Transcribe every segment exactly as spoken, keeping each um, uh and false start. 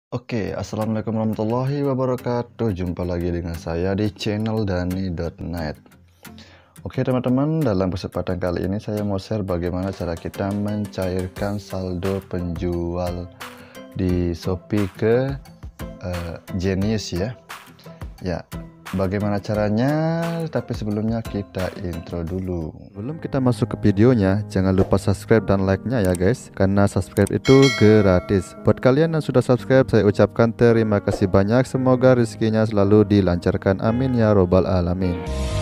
Oke, assalamualaikum warahmatullahi wabarakatuh. Jumpa lagi dengan saya di channel dani dot net. Oke teman-teman, dalam kesempatan kali ini saya mau share bagaimana cara kita mencairkan saldo penjual di Shopee ke uh, Genius ya. Ya, bagaimana caranya? Tapi sebelumnya kita intro dulu. Sebelum kita masuk ke videonya, jangan lupa subscribe dan like-nya ya guys, karena subscribe itu gratis. Buat kalian yang sudah subscribe, saya ucapkan terima kasih banyak. Semoga rezekinya selalu dilancarkan, amin ya robbal alamin.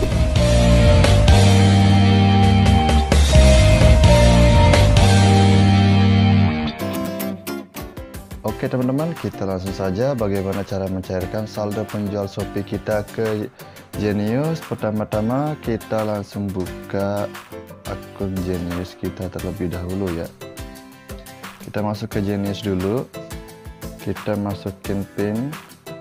Oke teman-teman, kita langsung saja bagaimana cara mencairkan saldo penjual Shopee kita ke Genius. Pertama-tama kita langsung buka akun Genius kita terlebih dahulu ya. Kita masuk ke Genius dulu, kita masukin pin.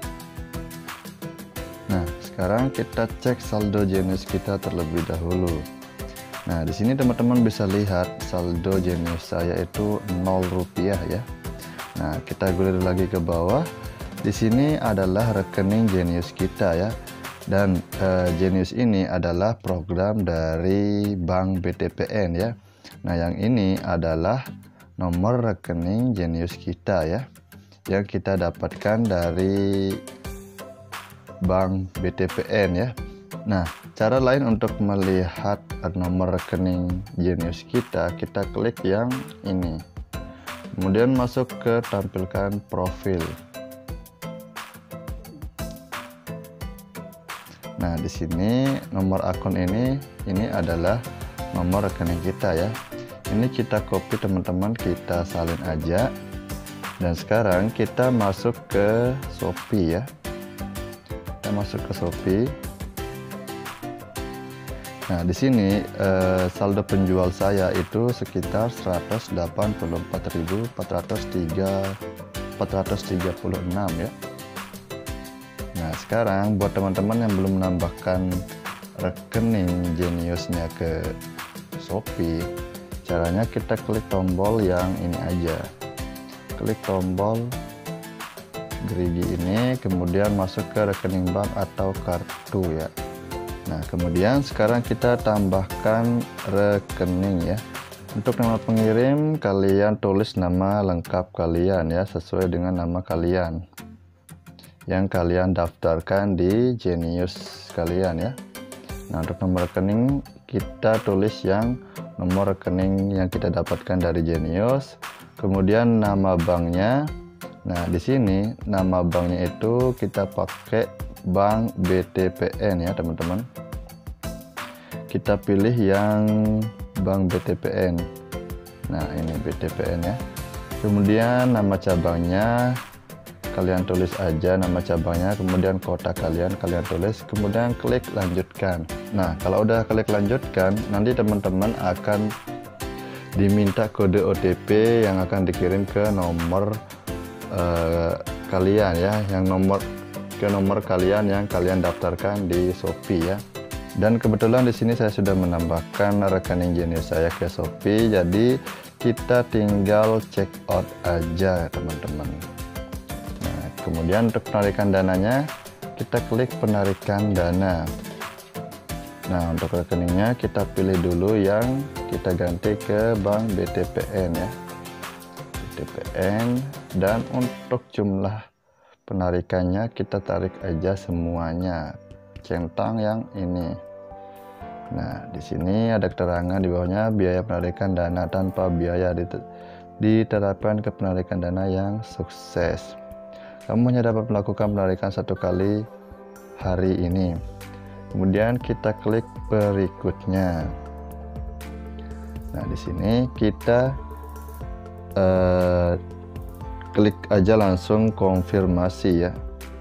Nah, sekarang kita cek saldo Genius kita terlebih dahulu. Nah, di sini teman-teman bisa lihat saldo Genius saya itu nol rupiah ya. Nah, kita gulir lagi ke bawah. Di sini adalah rekening Genius kita ya. Dan uh, Genius ini adalah program dari Bank B T P N ya. Nah, yang ini adalah nomor rekening Genius kita ya, yang kita dapatkan dari Bank B T P N ya. Nah, cara lain untuk melihat nomor rekening Genius kita, kita klik yang ini. Kemudian masuk ke tampilkan profil. Nah, di sini nomor akun ini ini adalah nomor rekening kita ya. Ini kita copy teman-teman, kita salin aja. Dan sekarang kita masuk ke Shopee ya. Kita masuk ke Shopee. Nah, di sini eh, saldo penjual saya itu sekitar seratus delapan puluh empat ribu empat ratus tiga puluh enam ya. Nah, sekarang buat teman-teman yang belum menambahkan rekening Geniusnya ke Shopee, caranya kita klik tombol yang ini aja. Klik tombol gerigi ini, kemudian masuk ke rekening bank atau kartu ya. Nah, kemudian sekarang kita tambahkan rekening ya. Untuk nama pengirim, kalian tulis nama lengkap kalian ya, sesuai dengan nama kalian yang kalian daftarkan di Genius kalian ya. Nah, untuk nomor rekening kita tulis yang nomor rekening yang kita dapatkan dari Genius. Kemudian nama banknya. Nah, di sini nama banknya itu kita pakai Bank B T P N ya teman-teman. Kita pilih yang Bank B T P N. Nah, ini B T P N ya. Kemudian nama cabangnya kalian tulis aja nama cabangnya, kemudian kota kalian kalian tulis, kemudian klik lanjutkan. Nah, kalau udah klik lanjutkan, nanti teman-teman akan diminta kode O T P yang akan dikirim ke nomor uh, kalian ya, yang nomor ke nomor kalian yang kalian daftarkan di Shopee ya. Dan kebetulan di sini saya sudah menambahkan rekening Genius saya ke Shopee, jadi kita tinggal check out aja teman-teman. Nah, kemudian untuk penarikan dananya kita klik penarikan dana. Nah, untuk rekeningnya kita pilih dulu yang kita ganti ke Bank B T P N ya, B T P N. Dan untuk jumlah penarikannya kita tarik aja semuanya, centang yang ini. Nah, di sini ada keterangan di bawahnya, biaya penarikan dana tanpa biaya diterapkan ke penarikan dana yang sukses. Kamu hanya dapat melakukan penarikan satu kali hari ini. Kemudian kita klik berikutnya. Nah, di sini kita uh, klik aja langsung konfirmasi ya.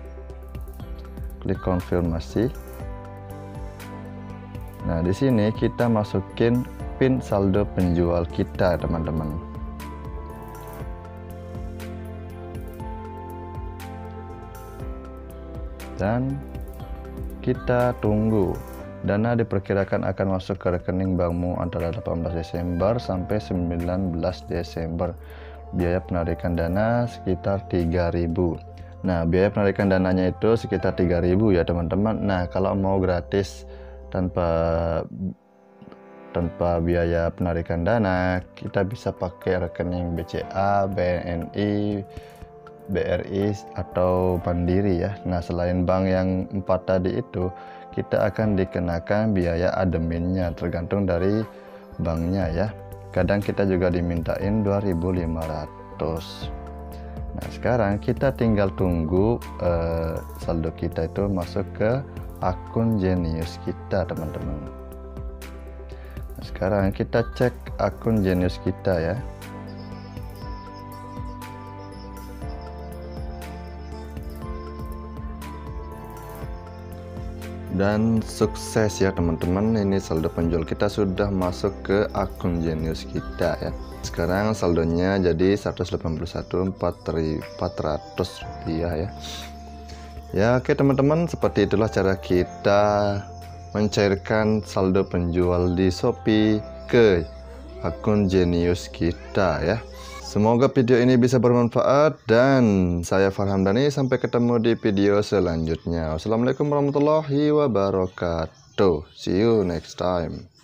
Klik konfirmasi. Nah, di sini kita masukin pin saldo penjual kita, teman-teman. Dan kita tunggu. Dana diperkirakan akan masuk ke rekening bankmu antara delapan belas Desember sampai sembilan belas Desember biaya penarikan dana sekitar tiga ribu. Nah, biaya penarikan dananya itu sekitar tiga ribu ya teman-teman. Nah, kalau mau gratis tanpa tanpa biaya penarikan dana, kita bisa pakai rekening B C A, B N I, B R I atau Mandiri ya. Nah, selain bank yang empat tadi itu, kita akan dikenakan biaya adminnya tergantung dari banknya ya. Kadang kita juga dimintain dua ribu lima ratus. Nah, sekarang kita tinggal tunggu eh, saldo kita itu masuk ke akun Genius kita teman-teman. Nah, sekarang kita cek akun Genius kita ya. Dan sukses ya teman-teman, ini saldo penjual kita sudah masuk ke akun Genius kita ya. Sekarang saldonya jadi seratus delapan puluh satu ribu empat ratus rupiah ya. Ya oke teman-teman, seperti itulah cara kita mencairkan saldo penjual di Shopee ke akun Genius kita ya. Semoga video ini bisa bermanfaat dan saya Farham Dhani, sampai ketemu di video selanjutnya. Wassalamualaikum warahmatullahi wabarakatuh. See you next time.